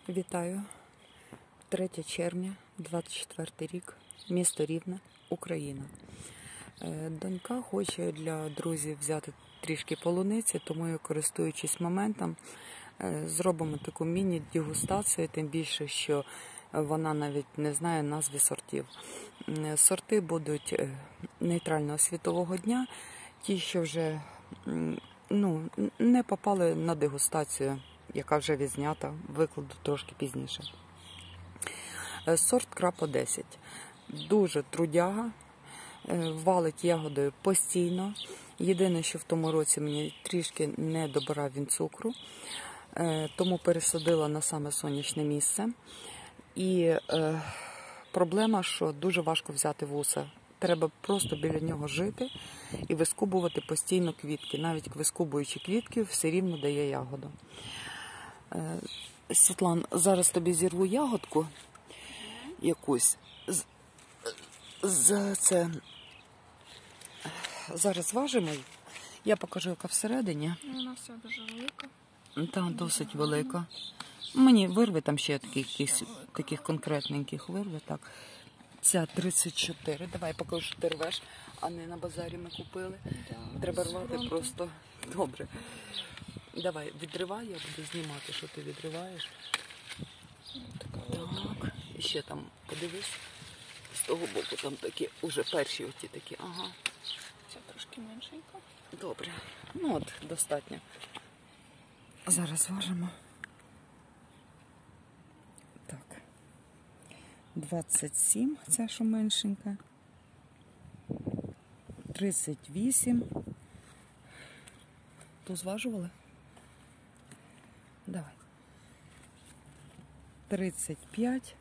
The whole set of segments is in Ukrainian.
Вітаю. 3 червня, 24 рік, місто Рівне, Україна. Донька хоче для друзів взяти трішки полуниці, тому я, користуючись моментом, зробимо таку міні-дегустацію, тим більше, що вона навіть не знає назви сортів. Сорти будуть нейтрального світового дня, ті, що вже не попали на дегустацію, яка вже відзнята, викладу трошки пізніше. Сорт Крапо 10. Дуже трудяга, валить ягодою постійно. Єдине, що в тому році мені трішки не добирав він цукру, тому пересадила на саме сонячне місце. І проблема, що дуже важко взяти вуса. Треба просто біля нього жити і вискубувати постійно квітки. Навіть вискубуючи квітки, все рівно дає ягоду. Світлан, зараз тобі зірву ягодку якусь. Зараз важимо. Я покажу, яка всередині. Вона вся дуже велика. Так, досить велика. Мені вирви там ще таких конкретненьких вирви. Так. Ця 34. Давай покажу, що ти рвеш, а не на базарі ми купили. Да, треба рвати просто. Добре. Давай, відривай, я буду знімати, що ти відриваєш. Так. І ще там, подивись, з того боку там такі, уже перші оті такі. Ага. Ця трошки меншенька. Добре. Ну от, достатньо. Зараз важимо. Так. 27, ця що меншенька. 38. Ту зважували? Давай. 35.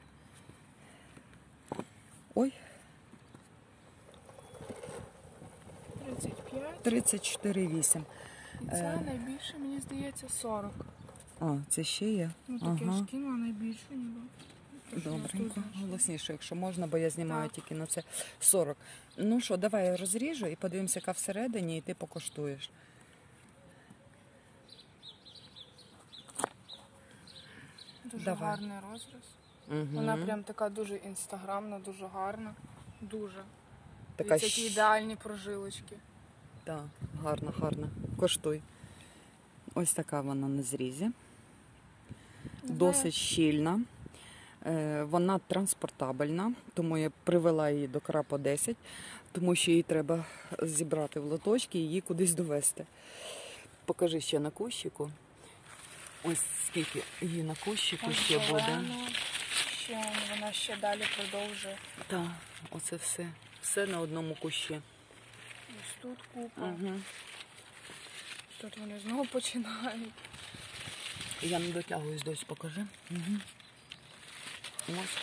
Ой. 35. 34,8. І ця найбільше, мені здається, 40. А, це ще є? Ну, таке ж кинула найбільше, ніби. Добренько. Голосніше, якщо можна, бо я знімаю тільки на це 40. Ну що, давай я розріжу і подивимося, яка всередині, і ти покуштуєш. Дуже Давай. гарний розріз. Угу. Вона прям така дуже інстаграмна, дуже гарна. Дуже. Така Такі ідеальні прожилочки. Так, гарна, гарна. Коштуй. Ось така вона на зрізі. Досить щільна. Вона транспортабельна, тому я привела її до Крапо 10, тому що її треба зібрати в лоточки і її кудись довести. Покажи ще на кущику. Ось скільки її на кущику ще буде. Вона ще далі продовжує. Так, оце все. Все на одному кущі. Ось тут купа. Угу. Тут вони знову починають. Я не дотягуюсь, дось покажи. Угу. Ось.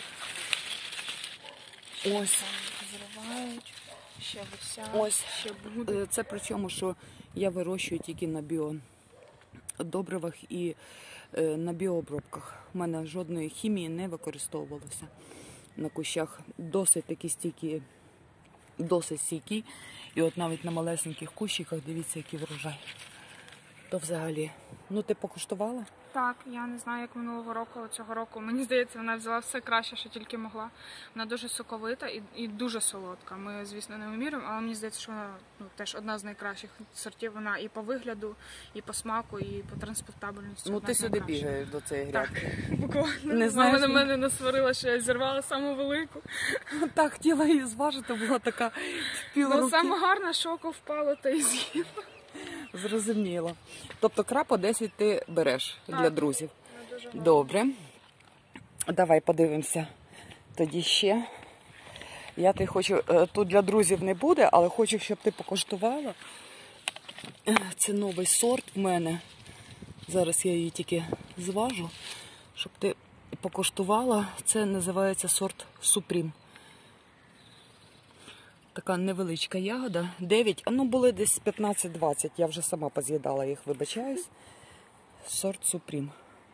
Ось. Зривають, ще висять, Ось. ще буде. Це причому, що я вирощую тільки на біодобривах і на біообробках. У мене жодної хімії не використовувалося на кущах. Досить такі стійкі, досить стійкі. І от навіть на малесеньких кущиках, дивіться, який врожай. То взагалі. Ну, ти покуштувала? Так, я не знаю, як минулого року, але цього року, мені здається, вона взяла все краще, що тільки могла. Вона дуже соковита і дуже солодка. Ми, звісно, не вимірюємо, але мені здається, що вона теж одна з найкращих сортів. Вона і по вигляду, і по смаку, і по транспортабельності. Ну, ти сюди бігаєш до цієї грядки. Так, буквально. Не знаєш, мама на мене насварила, що я зірвала саму велику. Так, хотіла її зважити, була така півруки. Ну, саме гарне, що око впало, та й з'їла. Зрозуміло. Тобто Крапо 10 ти береш для друзів. Дуже Добре. Давай подивимося. Тоді ще. Я ти хочу, тут для друзів не буде, але хочу, щоб ти покуштувала. Це новий сорт в мене. Зараз я її тільки зважу, щоб ти покуштувала. Це називається сорт Супрім. Така невеличка ягода. 9, були десь 15-20. Я вже сама поз'їдала їх, вибачаюсь. Сорт Супрім.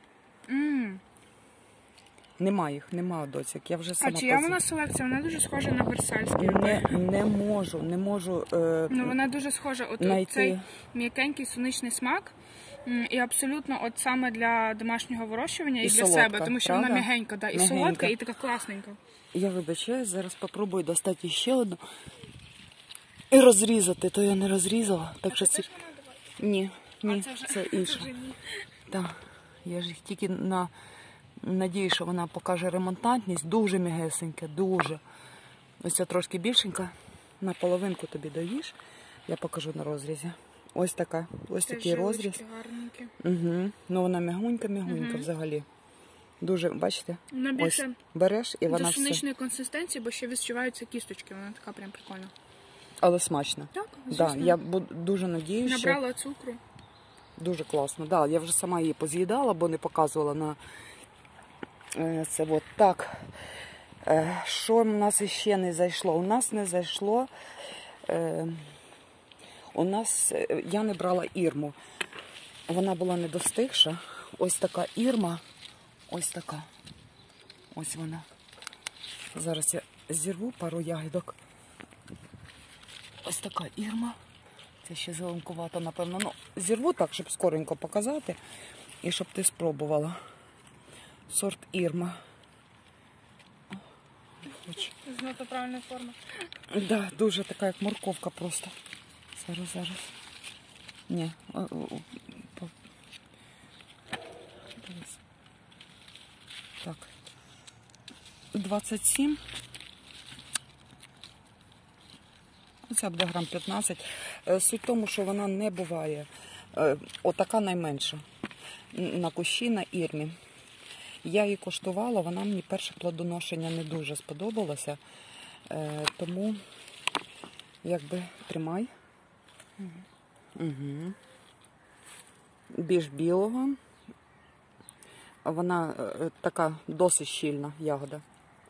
Нема їх, нема доцік. Я вже сама А чия вона селекція? Вона дуже схожа на версальський. Не можу. Ну, вона дуже схожа. От цей м'якенький суничний смак. І абсолютно от саме для домашнього вирощування і, І для солодка, себе, тому що правда? вона м'ягенька, да, і М'ягенька. солодка, і така класненька. Я вибачаюсь, зараз спробую достати ще одну і розрізати, то я не розрізала. Так що ці... Ні, ні, це інша. Так, я ж їх тільки надію, що вона покаже ремонтантність. Дуже м'ягесенька, дуже. Ось ця трошки більшенька. На половинку тобі доїш. Я покажу на розрізі. Ось така, ось такий розріз. Угу. Ну вона м'ягунька взагалі. Дуже, бачите? Вона Ось більше береш і вона до все. суничної консистенції, бо ще відчуваються кісточки. Вона така прям прикольна. Але смачно. Так, Да, звісно. я дуже надіюся, що Набрала цукру. дуже класно. Да, я вже сама її поз'їдала, бо не показувала на це. От так. Що в нас ще не зайшло? У нас не зайшло. Я не брала ірму. Вона була недостигша. Ось така ірма. Ось така. Ось вона. Зараз я зірву пару ягідок. Ось така ірма. Це ще зеленкувато, напевно. Ну, зірву так, щоб скоренько показати. І щоб ти спробувала. Сорт ірма. Знато правильна форма. Да, дуже така, як морковка просто. Зараз. Ні. Так. 27. Це буде грам 15. Суть в тому, що вона не буває. Отака найменша. На кущі, на ірмі. Я її коштувала, вона мені перше плодоношення не дуже сподобалося. Тому, якби, тримай. Угу. Більш білого. Вона така досить щільна ягода.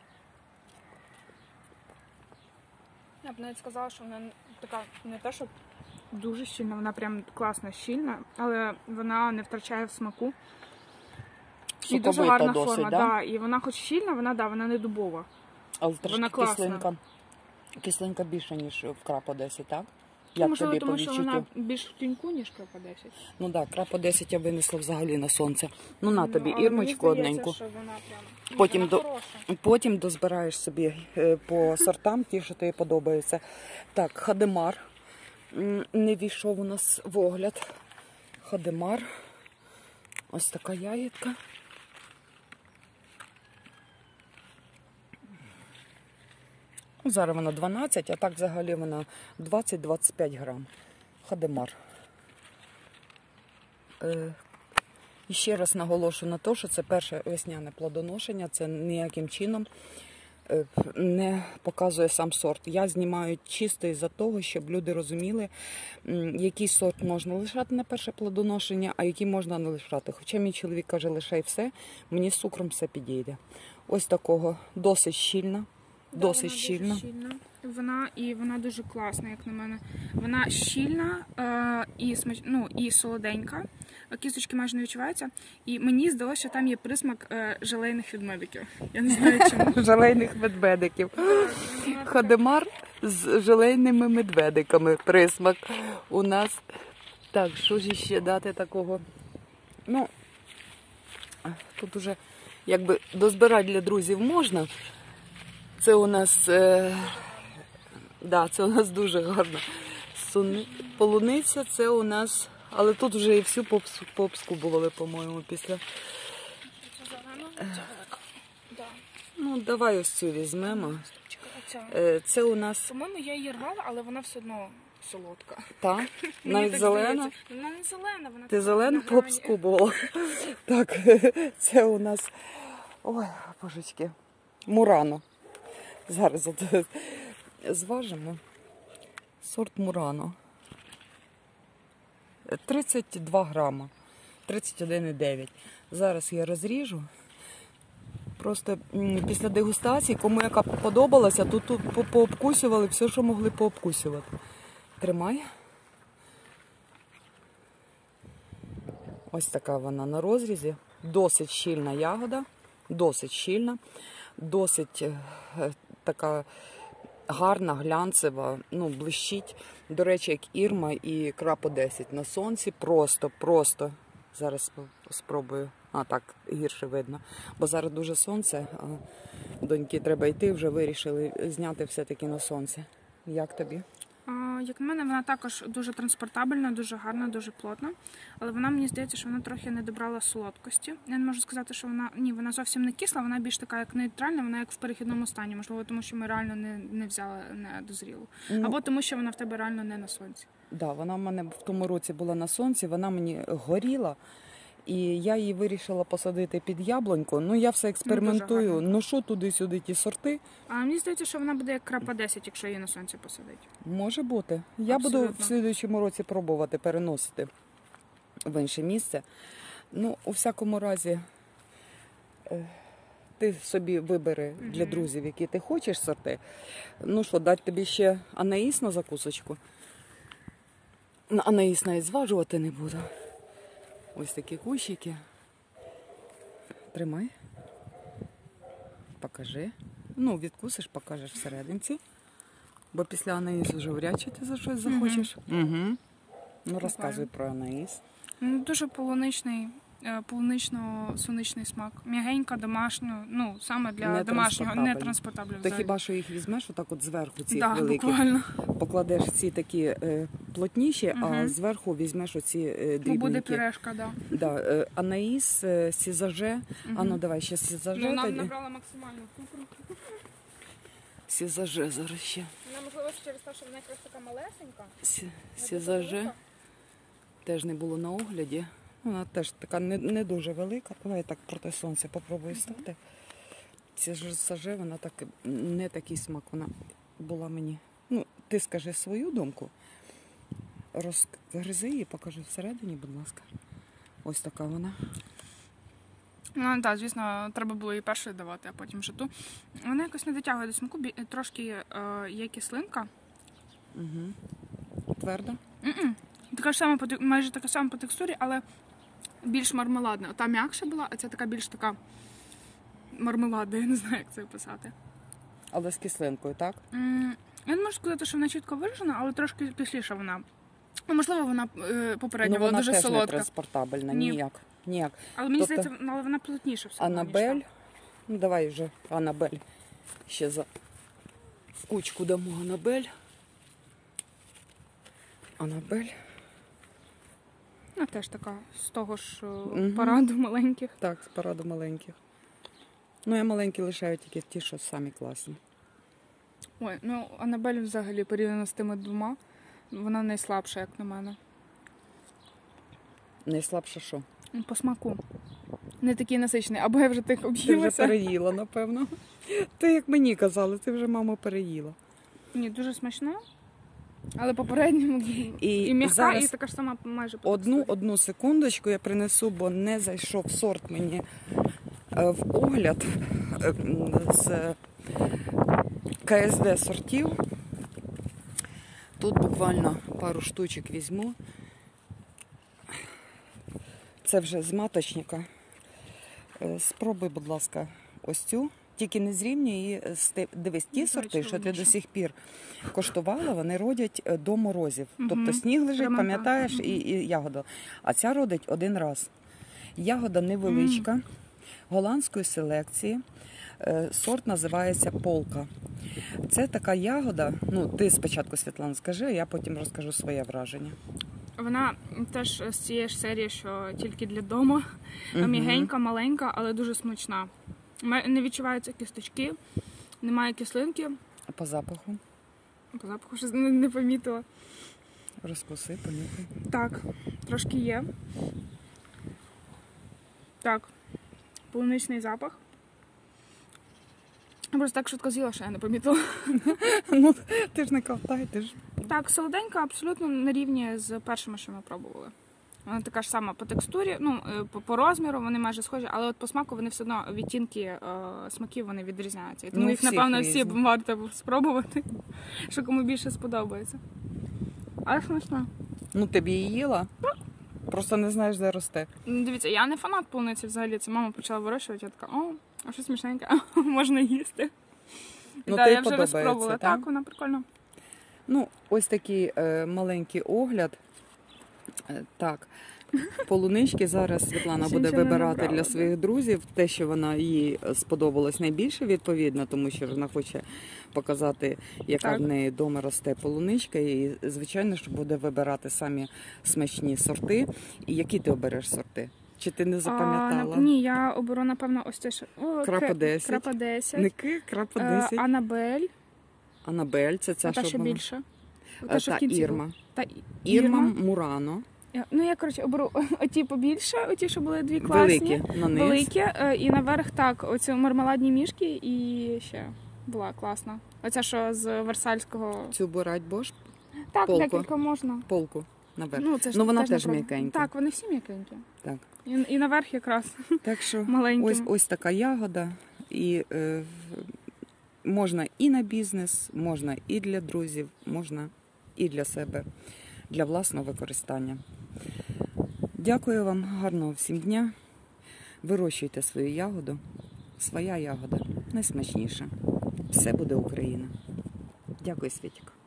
Я б навіть сказала, що вона така не те, що дуже щільна, вона прям класна щільна, але вона не втрачає в смаку. І дуже Соковита гарна досить, форма, да? да? І вона хоч щільна, вона не дубова. Але трошки Вона класна. кислинка більше, ніж в крап 10, так? Можливо, тобі тому по що відчуттю? вона більш в тіньку, ніж крапа 10. Ну так, крапа 10 я винесла взагалі на сонце. Ну на тобі але ірмочку мені здається, одненьку. що вона прям... Потім, вона хороша. потім дозбираєш собі по сортам ті, що тобі подобаються. Так, Хадемар. Не війшов у нас в огляд. Хадемар. Ось така ягідка. Зараз вона 12, а так взагалі вона 20-25 грам. Хадемар. І ще раз наголошую на те, що це перше весняне плодоношення, це ніяким чином не показує сам сорт. Я знімаю чисто із-за того, щоб люди розуміли, який сорт можна лишати на перше плодоношення, а який можна не лишати. Хоча мій чоловік каже, лишай все, мені з цукром все підійде. Ось такого досить щільна. Да, Досить вона щільна. Дуже щільна. Вона дуже класна, як на мене. Вона щільна і солоденька. Кісточки майже не відчуваються. І мені здалося, що там є присмак желейних ведмедиків. Я не знаю чому. Желейних медведиків. Хадемар з желейними медведиками. Присмак у нас. Так, що ж ще дати такого? Ну, тут уже якби дозбирати для друзів можна. Це у нас, це у нас дуже гарна полуниця, це у нас, але тут вже і всю пообскубували, по-моєму, після. Ну, давай ось цю візьмемо. Це у нас. По-моєму, я її рвала, але вона все одно солодка. Так? Навіть зелена? Вона не зелена, вона Ти зелену пообскубувала? Так, це у нас, ой, божечки, Мурано. Зараз зважимо. Сорт Мурано. 32 грама. 31,9. Зараз я розріжу. Просто після дегустації, кому яка подобалася, тут пообкусювали все, що могли пообкусювати. Тримай. Ось така вона на розрізі. Досить щільна ягода. Досить щільна. Досить така гарна, глянцева, ну, блищить. До речі, як Ірма і Крапо 10 на сонці. Просто. Зараз спробую. А, так, гірше видно. Бо зараз дуже сонце, а доньки треба йти, вже вирішили зняти все-таки на сонце. Як тобі? Як на мене, вона також дуже транспортабельна, дуже гарна, дуже плотна. Але вона, мені здається, що вона трохи не добрала солодкості. Я не можу сказати, що вона зовсім не кисла, вона більш така, як нейтральна, вона як в перехідному стані. Можливо, тому що ми реально не взяли недозрілу. Або тому, що вона в тебе реально не на сонці. Да, вона в мене в тому році була на сонці, вона мені горіла. І я її вирішила посадити під яблуньку. Ну, я все експериментую. Ну, що туди-сюди ті сорти. А мені здається, що вона буде як Крапа 10, якщо її на сонці посадить. Може бути. Я Абсолютно. буду в слідуючому році пробувати переносити в інше місце. Ну, у всякому разі, ти собі вибери для друзів, які ти хочеш сорти. Ну що, дати тобі ще анаїс на закусочку? Анаїс навіть зважувати не буду. Ось такі кущики. Тримай. Покажи. Ну, відкусиш, покажеш всерединці. Бо після анаїсу вже вряд чи ти за щось захочеш. Угу. Ну, розказуй про анаїс. Дуже полунично-сонячний смак. М'ягенька, домашня, ну, саме для домашнього, не транспортабельного. Ти хіба що їх візьмеш отак от зверху, ці великі, буквально. покладеш ці такі плотніші, а зверху візьмеш оці дрібненькі. Буде пюрешка, так. Да. Анаїс, сізаже. А ну давай ще сізаже. Ну, нам набрала максимальну цукру. Сізаже зараз ще. Вона, можливо, через те, що вона якраз така малесенька. Сізаже. Теж не було на огляді. Вона теж така не дуже велика. Давай так проти сонця попробую стати. Сізаже, вона так, не такий смак. Вона була мені. Ну, ти скажи свою думку. Розгризи її, покажи всередині, будь ласка. Ось така вона. Ну, так, звісно, треба було її першою давати, а потім вже ту. Вона якось не дотягує до смаку, трошки є кислинка. Угу. Тверда? Така ж сама, майже така сама по текстурі, але більш мармеладна. Та м'якша була, а ця така більш така мармеладна, я не знаю, як це описати. Але з кислинкою, так? Я не можу сказати, що вона чітко виражена, але трошки кисліша вона. Поможливо, вона попередньо була дуже солодка. Вона теж не транспортабельна, ніяк. Але мені здається, але вона плотніша все. Анабель, ну давай вже Анабель, ще за кучку дамо Анабель. Вона теж така, з того ж параду маленьких. Так, з параду маленьких. Ну, я маленькі лишаю тільки ті, що самі класні. Ой, ну Анабель взагалі порівняно з тими двома, вона найслабша, як на мене. Найслабша що? По смаку. Не такий насичений. Або я вже тих об'їлася. Ти вже переїла, напевно. Ти, як мені казали, ти вже, мамо, переїла. Ні, дуже смачно. Але попередньо і м'яка, і така ж сама майже по текстурі. Одну секундочку я принесу, бо не зайшов сорт мені в огляд з КСД сортів. Тут буквально пару штучок візьму. Це вже з маточника. Спробуй, будь ласка, ось цю. Тільки не зрівнюй її. Дивись, ті сорти, що ти до сих пір коштувала, вони родять до морозів. Тобто сніг лежить, пам'ятаєш, і ягода. А ця родить один раз. Ягода невеличка, голландської селекції. Сорт називається Полка. Це така ягода, ну ти спочатку, Світлана, скажи, а я потім розкажу своє враження. Вона теж з цієї ж серії, що тільки для дому. М'ягенька, маленька, але дуже смачна. Не відчуваються кісточки, немає кислинки. А по запаху? По запаху щось не помітила. Розкуси, понюхай. Так, трошки є. Так, полуничний запах. Я просто так швидко з'їла, що я не помітила. Ну, ти ж не ковтай, ти ж... Так, солоденька абсолютно на рівні з першими, що ми пробували. Вона така ж сама по текстурі, ну, по розміру вони майже схожі, але от по смаку вони все одно, відтінки смаків вони відрізняються. І тому їх, напевно, всі варто спробувати, що кому більше сподобається. Але смачно. Ну, ти б її їла? Просто не знаєш, де росте. Дивіться, я не фанат полуниці взагалі. Це мама почала вирощувати, я така, о, а що смачненьке, можна їсти. Ну, да, тобі я вже подобається, розпробувала. так? Так, вона прикольна. Ну, ось такий маленький огляд. Так, полунички зараз Світлана Ще буде нічого не вибирати набрала, для да. своїх друзів. Те, що вона їй сподобалось найбільше, відповідно, тому що вона хоче показати, яка Так. в неї вдома росте полуничка. І, звичайно, що буде вибирати самі смачні сорти. І які ти обереш сорти? Чи ти не запам'ятала? Ні, я оберу, напевно, ось те, що... Крапа 10. Крапа 10. Ники, крапа 10. Анабель. Анабель, це ця, Та, що що вона? більше. Та, що в Та кінці Ірма. була. Та Ірма Мурано. Ну, я, коротше, оберу оті побільше, оті, що були дві класні. Великі на низ. Великі. І наверх, так, оці мармеладні мішки і ще була класна. Оця, що з Версальського. Цю бороть бош, Так, полку. декілька можна. полку наверх. Ну, це ж Ну, вона теж не м'якенька. Так, вони всі м'якенькі. Так. І наверх якраз Так що маленькими. ось така ягода. І можна і на бізнес, можна і для друзів, можна і для себе, для власного використання. Дякую вам, гарного всім дня. Вирощуйте свою ягоду. Своя ягода найсмачніша. Все буде Україна. Дякую, Світік.